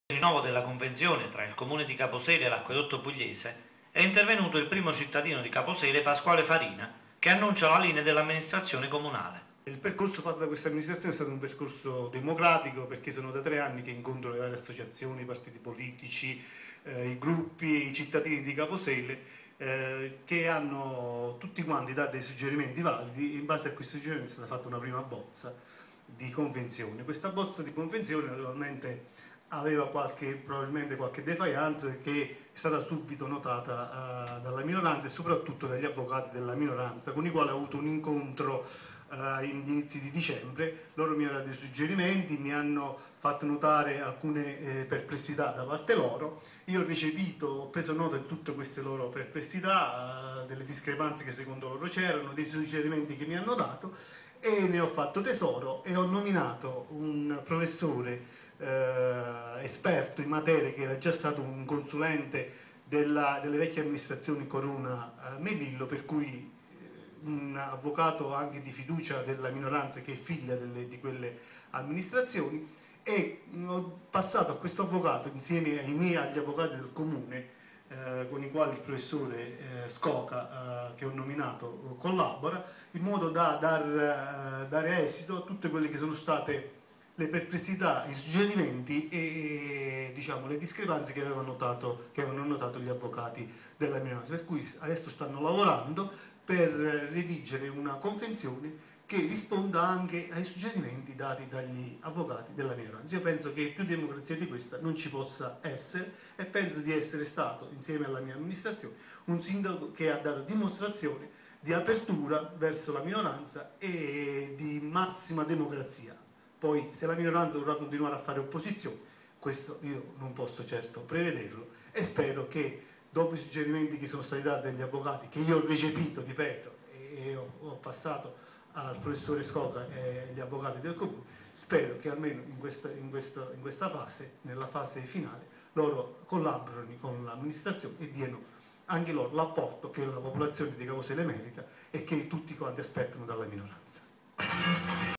rinnovo della convenzione tra il comune di Caposele e l'acquedotto pugliese, è intervenuto il primo cittadino di Caposele, Pasquale Farina, che annuncia la linea dell'amministrazione comunale. Il percorso fatto da questa amministrazione è stato un percorso democratico, perché sono da 3 anni che incontro le varie associazioni, i partiti politici, i gruppi, i cittadini di Caposele, che hanno tutti quanti dato dei suggerimenti validi. In base a questi suggerimenti è stata fatta una prima bozza di convenzione. Questa bozza di convenzione naturalmente aveva probabilmente qualche defiance, che è stata subito notata dalla minoranza e soprattutto dagli avvocati della minoranza, con i quali ho avuto un incontro in inizi di dicembre. Loro mi hanno dato dei suggerimenti, mi hanno fatto notare alcune perplessità da parte loro. Io ho recepito, ho preso nota di tutte queste loro perplessità, delle discrepanze che secondo loro c'erano, dei suggerimenti che mi hanno dato, e ne ho fatto tesoro e ho nominato un professore esperto in materia, che era già stato un consulente delle vecchie amministrazioni Corona Melillo, per cui un avvocato anche di fiducia della minoranza, che è figlia di quelle amministrazioni, e ho passato a questo avvocato, insieme agli avvocati del comune, con i quali il professore Scoca, che ho nominato, collabora, in modo da dare esito a tutte quelle che sono state le perplessità, i suggerimenti e diciamo, le discrepanze che avevano notato gli avvocati della minoranza, per cui adesso stanno lavorando per redigere una convenzione che risponda anche ai suggerimenti dati dagli avvocati della minoranza. Io penso che più democrazia di questa non ci possa essere, e penso di essere stato, insieme alla mia amministrazione, un sindaco che ha dato dimostrazione di apertura verso la minoranza e di massima democrazia. Poi, se la minoranza vorrà continuare a fare opposizione, questo io non posso certo prevederlo, e spero che dopo i suggerimenti che sono stati dati dagli avvocati, che io ho recepito, ripeto, e ho passato al professore Scoca e agli avvocati del comune, spero che almeno in questa fase, nella fase finale, loro collaborino con l'amministrazione e diano anche loro l'apporto che la popolazione di Caposele merita e che tutti quanti aspettano dalla minoranza.